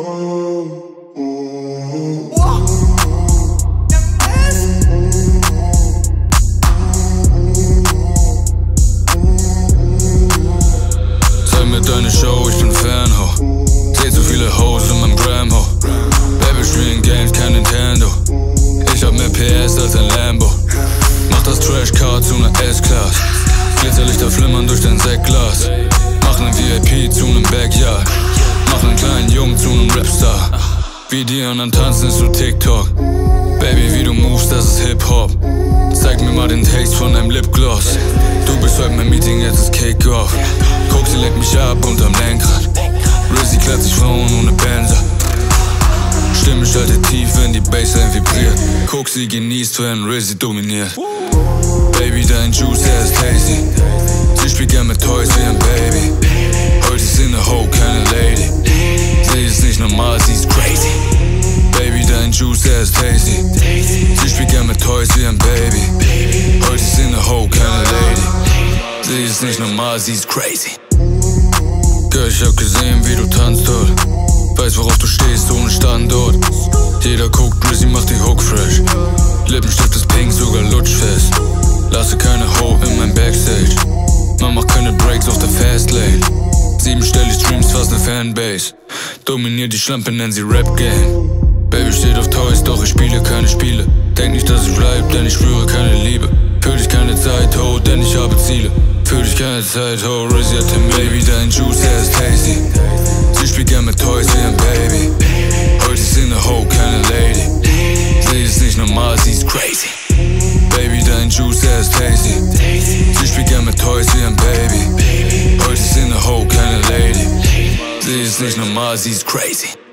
Zeig mir deine Show, ich bin Fanho. Seh zu viele Hoes in meinem Gram-Ho. Baby spielen Games, kein Nintendo. Ich hab mehr PS als ein Lambo. Mach das Trashcar zu ner S-Class. Glitzerlichter flimmern durch dein Sektglas. Mach nen VIP zu nem Backyard. Mach nen kleinen Jungen zu nem Rapstar. Wie die anderen tanzen ist nur TikTok. Baby, wie du moves, das ist Hip-Hop. Zeig mir mal den Taste von deinem Lipgloss. Du bist heute mein Meeting, jetzt ist Kick-Off. Guck, sie leckt mich ab unterm Lenkrad. Rizzy klärt sich Frauen ohne Benzer. Stimme schaltet tief, wenn die Bassline vibriert. Guck, sie genießt, wenn Rizzy dominiert. Baby, dein Juice, der ist tasty. Sie spielt gern mit Toys wie ein Baby. Heute ist sie ne Hoe, keine Lady. Sie ist nicht normal, sie ist crazy. Baby, dein Juice, der ist tasty. Sie spielt gern mit Toys wie ein Baby. Heute ist sie ne Hoe, keine Lady. Sie ist nicht normal, sie ist crazy. Girl, ich hab gesehen, wie du tanzt dort. Weiß, worauf du stehst, ohne Standort. Jeder guckt, Rizzy macht die Hook fresh. Lippenstift ist pink, sogar lutschfest. Lasse keine Hoe in mein Backstage. Man macht keine Breaks auf der Fastlane. 7-stellig Streams, fast ne Fanbase. Dominiert die Schlampe, nenn sie Rap-Game. Baby steht auf Toys, doch ich spiele keine Spiele. Denk nicht, dass ich bleib, denn ich spüre keine Liebe. Für dich keine Zeit, ho, denn ich habe Ziele. Für dich keine Zeit, ho, Rizzy hat den Baby, dein Juice, der ist tasty. Sie spielt gern mit Toys wie ein Baby. Heute ist sie ne Hoe, keine Lady. Sie ist nicht normal, sie ist crazy. Baby, dein Juice, der ist tasty. Sie spielt gern mit Toys wie ein Baby. Heute ist sie ne Hoe, keine Lady. Sie ist nicht normal, sie ist crazy.